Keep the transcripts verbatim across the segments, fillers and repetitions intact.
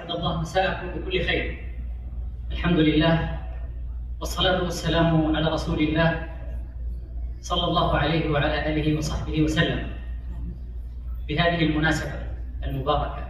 أسعد الله مساءكم بكل خير. الحمد لله والصلاة والسلام على رسول الله صلى الله عليه وعلى آله وصحبه وسلم. بهذه المناسبة المباركة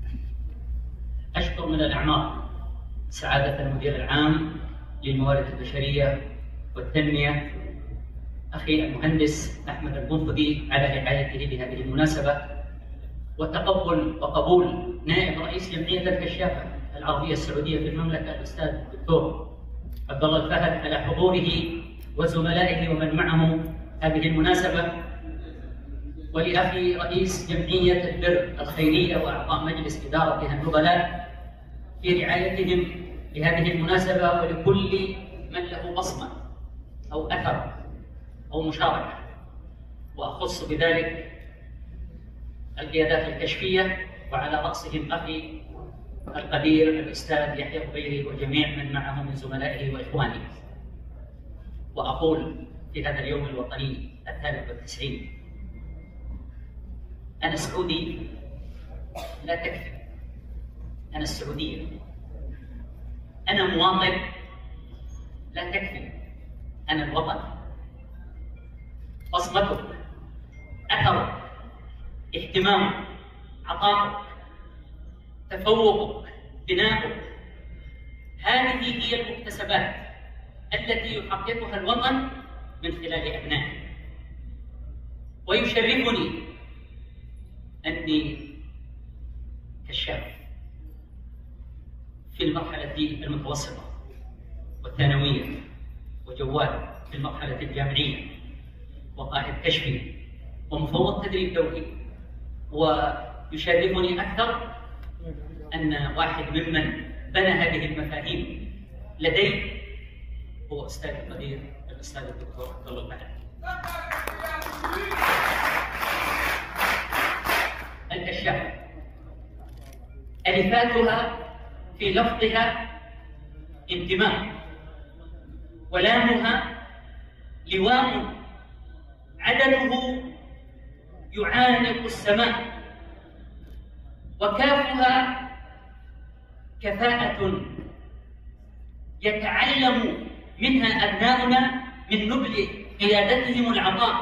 أشكر من الأعماق سعادة المدير العام للموارد البشرية والتنمية أخي المهندس أحمد المنفذي على رعايته بهذه المناسبة، وتقبل وقبول نائب رئيس جمعية الكشافة العربية السعودية في المملكة الأستاذ الدكتور عبد الله الفهد على حضوره وزملائه ومن معه هذه المناسبة، ولأخي رئيس جمعية البر الخيرية وأعضاء مجلس إدارتها النبلاء في رعايتهم لهذه المناسبة، ولكل من له بصمة أو أثر أو مشاركة، وأخص بذلك القيادات الكشفية وعلى رأسهم أخي القدير الأستاذ يحيى القبيري وجميع من معه من زملائه وإخوانه. وأقول في هذا اليوم الوطني الثالث والتسعين: أنا سعودي لا تكفي، أنا السعودية. أنا مواطن لا تكفي، أنا الوطن. بصمتك، أثرك، اهتمامك، عطاؤك، تفوقك، بناؤك، هذه هي المكتسبات التي يحققها الوطن من خلال أبنائه. ويشرفني أني كشاف في المرحلة المتوسطة والثانوية، وجوال في المرحلة الجامعية، وقائد كشفي، ومفوض تدريب دولي. ويشرفني أكثر أن واحد ممن بنى هذه المفاهيم لدي هو أستاذ القدير الأستاذ الدكتور عبد الله الفهد. الكشافة ألفاتها في لفظها انتماء، ولامها لوام عدده يعانق السماء، وكافها كفاءة يتعلم منها أبناؤنا من نبل قيادتهم العطاء،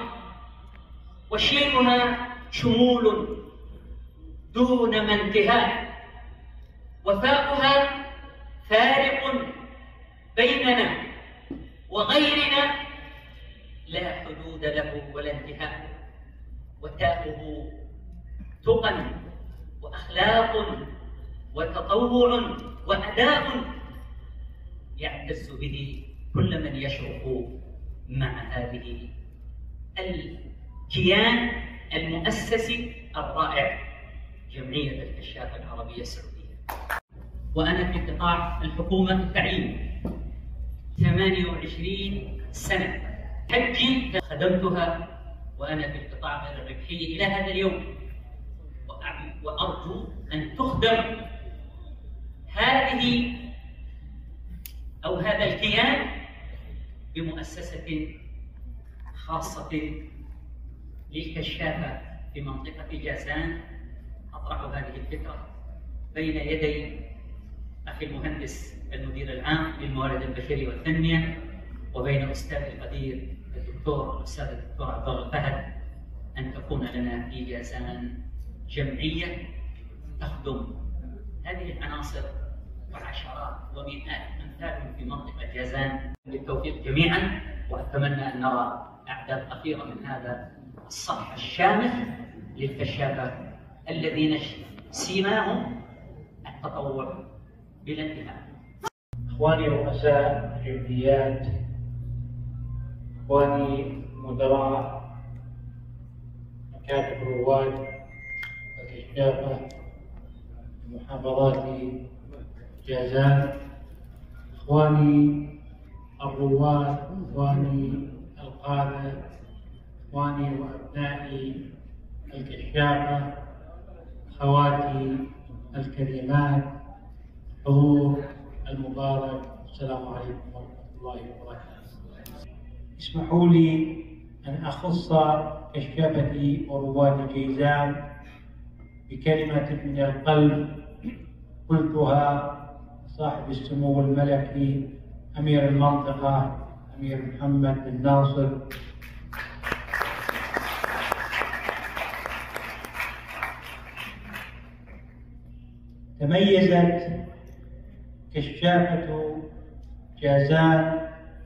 وشينها شمول دون ما انتهاء، وفاؤها فارق بيننا وغيرنا لا حدود له ولا انتهاء، وتاؤه تقى وأخلاق وتطوع وأداء يعتز به كل من يشرف مع هذه الكيان المؤسسي الرائع جمعية الكشافة العربية السعودية. وأنا في قطاع الحكومة التعليمي ثمانية وعشرين سنة، حجي خدمتها وأنا في القطاع غير الربحي إلى هذا اليوم، وأرجو أن تخدم هذه أو هذا الكيان بمؤسسة خاصة للكشافة في منطقة جازان. أطرح هذه الفكرة بين يدي أخي المهندس المدير العام للموارد البشرية والتنمية، وبين أستاذ القدير الدكتور الأستاذ الدكتور عبد الله الفهد، أن تكون لنا في جازان جمعية تخدم هذه العناصر وعشرات ومئات أمثالهم في منطقة جازان. بالتوفيق جميعا، وأتمنى أن نرى أعداد كثيرة من هذا الصف الشامخ للكشافة الذين سيماهم التطوع بلا انتهاء. إخواني رؤساء الجمعيات، إخواني مدراء مكاتب رواد الكشافة محافظات جازان، إخواني الرواد، إخواني القادة، إخواني وأبنائي الكشافة، أخواتي الكريمات، حضور المبارك، السلام عليكم ورحمة الله وبركاته. اسمحوا لي أن أخص كشافتي ورواد جيزان بكلمة من القلب قلتها صاحب السمو الملكي أمير المنطقة أمير محمد بن ناصر. تميزت كشافة جازان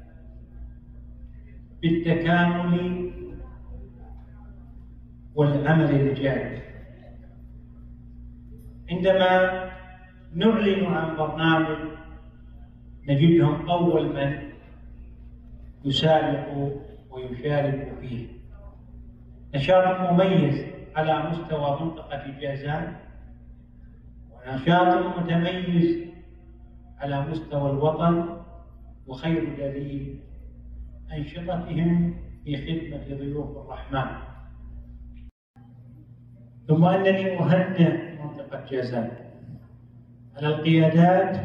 بالتكامل والعمل الجاد. عندما نعلن عن برنامج نجدهم أول من يسابق ويشارك فيه. نشاط مميز على مستوى منطقة جازان، ونشاط متميز على مستوى الوطن، وخير دليل أنشطتهم في خدمة ضيوف الرحمن. ثم أنني أهنئ منطقة جازان على القيادات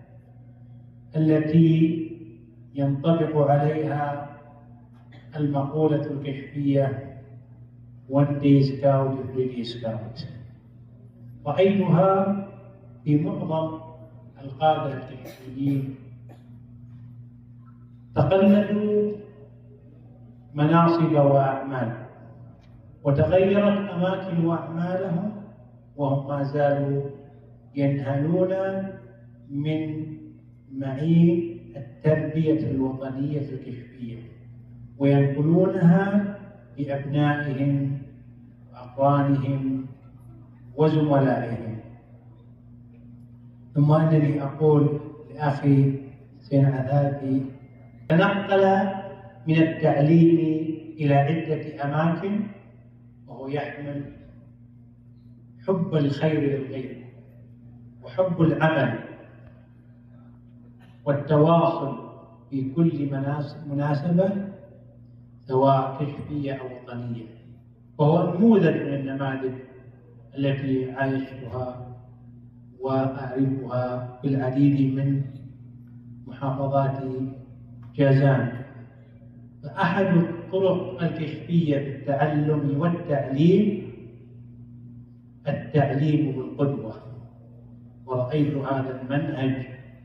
التي ينطبق عليها المقولة الكشفية one day scout every day scout. رأيتها في معظم القادة الكشفيين تقلدوا مناصب وأعمال، وتغيرت أماكن وأعمالهم وهم ما زالوا ينهلون من معين التربية الوطنية الكشفية وينقلونها لأبنائهم وأقرانهم وزملائهم. ثم أنني أقول لأخي حسين عذابي تنقل من التعليم إلى عدة أماكن وهو يحمل حب الخير للغير وحب العمل والتواصل في كل مناسبة سواء كشفية أو وطنية، وهو نموذج من النماذج التي عايشتها وأعرفها في العديد من محافظات جازان. فأحد الطرق الكشفية في التعلم والتعليم التعليم بالقدوة، ورأيت هذا المنهج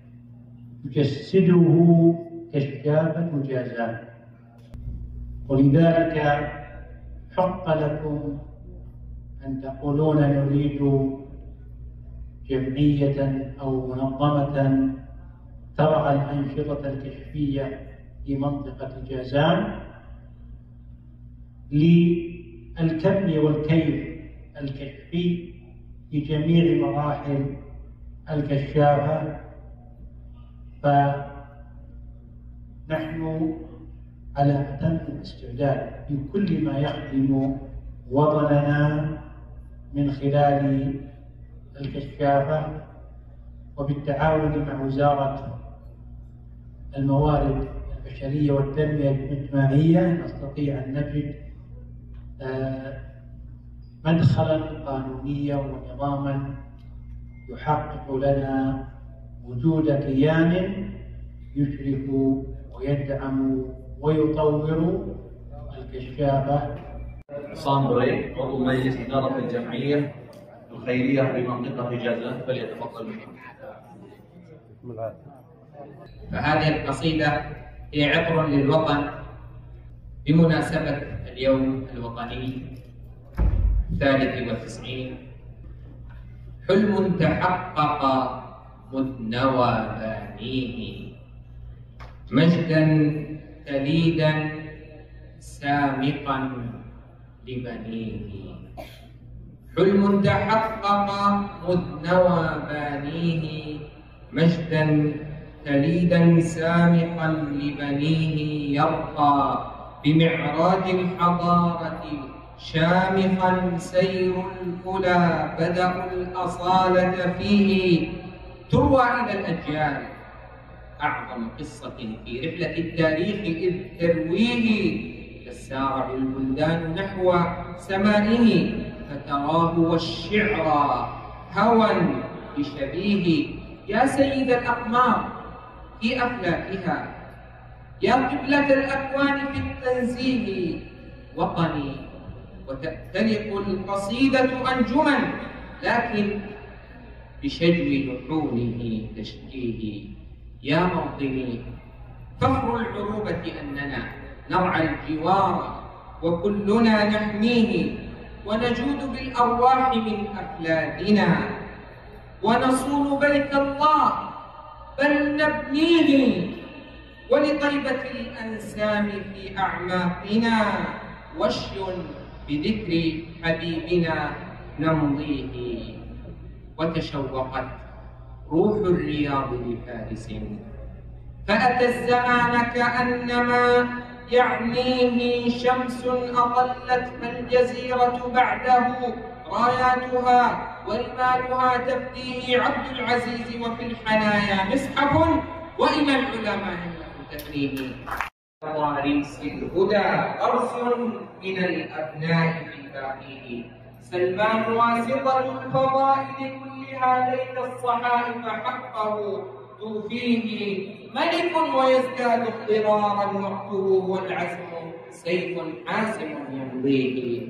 يجسده كشافة جازان، ولذلك حق لكم أن تقولون نريد جمعية أو منظمة ترعى الأنشطة الكشفية في منطقة جازان للكم والكيف الكشفي في جميع مراحل الكشافة. فنحن على أتم الاستعداد في كل ما يخدم وطننا من خلال الكشافة، وبالتعاون مع وزارة الموارد البشرية والتنمية الاجتماعية نستطيع أن نجد مدخلا قانونيا ونظاما يحقق لنا وجود كيان يشرف ويدعم ويطور الكشافة. عصام بريك، عضو مجلس إدارة الجمعية الخيرية في منطقة جازان، فليتفضل بشكر. فهذه القصيدة هي عطر للوطن بمناسبة اليوم الوطني الثالث والتسعين. حلم تحقق مذ نوى بانيه، مجدا تليدا سامقا لبنيه. حلم تحقق مذ نوى بانيه، مجدا تليدا سامقا لبنيه. يرقى بمعراج الحضارة شامخا سير الأولى، بدأوا الأصالة فيه. تروى إلى الأجيال أعظم قصة في رحلة التاريخ إذ ترويه. تسارع البلدان نحو سمائه، فتراه والشعر هوى بشبيه. يا سيد الأقمار في أفلاكها، يا قبلة الأكوان في التنزيه. وطني وتأتلق القصيدة أنجما، لكن بشجو لحونه تشكيه يا موطني. فخر العروبة أننا نرعى الجوار وكلنا نحميه، ونجود بالأرواح من أفلادنا، ونصون بيت الله بل نبنيه، ولطيبة الأنسام في أعماقنا وشي بذكر حبيبنا نمضيه. وتشوقت روح الرياض لفارس، فأتى الزمان كأنما يعنيه شمس أظلتها الجزيرة بعده راياتها ورمالها تفديه. عبد العزيز وفي الحنايا مسحف، وإلى العلماء تثنيه. طاريس الهدى قرص من الأبناء في باقيه. سلمان واسطة الفضائل كلها ليت الصحائف حقه توفيه. ملك ويزداد اضطرارا وقته، والعزم سيف حاسم يمضيه.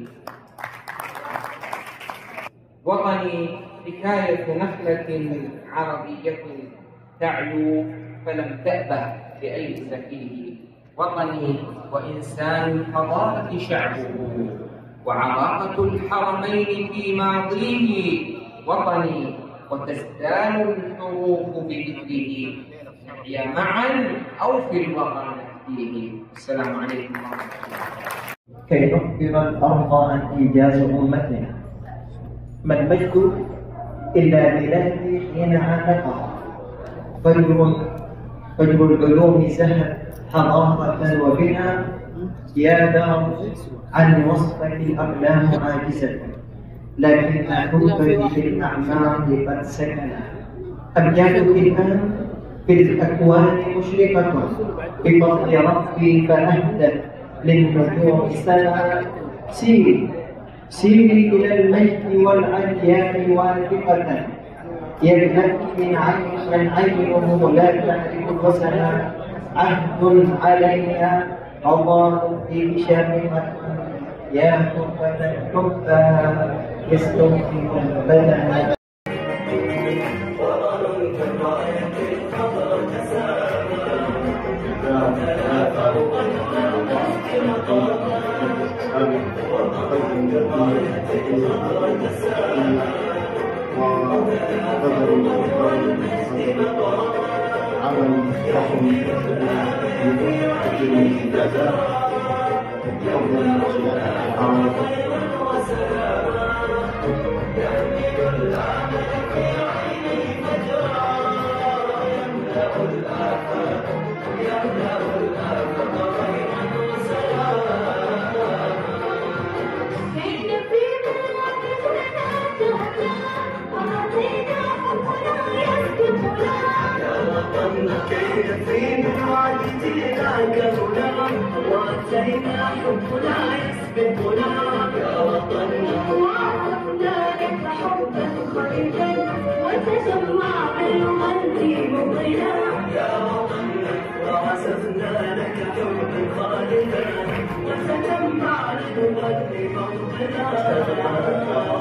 وطني حكاية نخلة عربية تعلو فلم تأبه لأيس فيه. وطني وإنسان الحضارة شعبه، وعراقة الحرمين في ماضيه. وطني وتزدان الحروف بذكره، نحيا معا أو في الوطن نحكيه. السلام عليكم ورحمة الله. كي نخبر الأرض عن إنجاز أمتنا، ما المجد إلا بلادي حين عانقها. فجر فجر العلوم سهل حضارة وبنا، يا دار عن وصفك الأقلام عاجزة، لكن حبك في الأعمال قد سكن. أبجادك الآن في الأكوان مشرقة بفضل ربي، فأهدت للنجوم سنة. سيري سيري إلى المجد والعلياء واثقة، يبنك من عين من عينه لا تعرف الوسنا. عهد علينا قضاء في شامخة، يا حبة حبها يستوفي البدن. وأتينا حبنا يسبقنا يا وطننا، وعرفنا لك حبا خالدا وتجمع بالغد مضينا يا وطننا، وعزفنا لك حبا خالدا وتجمع بالغد مضينا.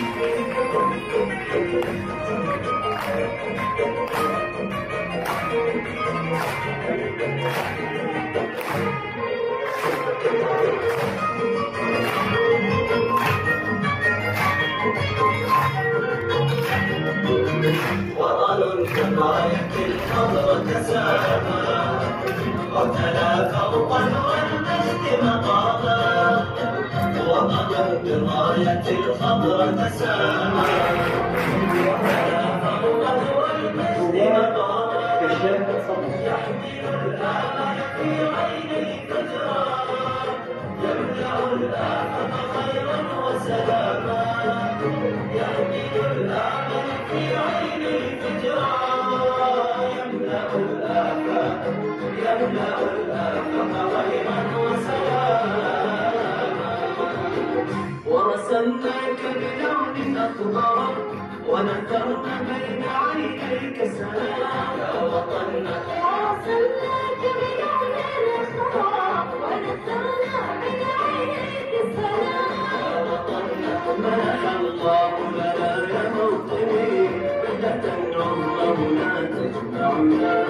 وطن كراية الحضر تسامى، وتلاقى الوطن والمجد مقاما. وطن كراية الحضر تسامى، وتلاقى الوطن والمجد مقاما. يحمل الآمل في عيني فجرا، يمنع الآفة خيرا وسلاما. يحمل الآمل في عيني فجرا، يملأ الآفة يملأ الآفة خيرا وسلاما. ورسمناك بلون أخضر، ونثرنا بين عينيك سلام يا وطننا. ورسمناك بلون أخضر، ونثرنا بين عينيك سلام يا وطننا. منح الله لنا يا موطني يجمعنا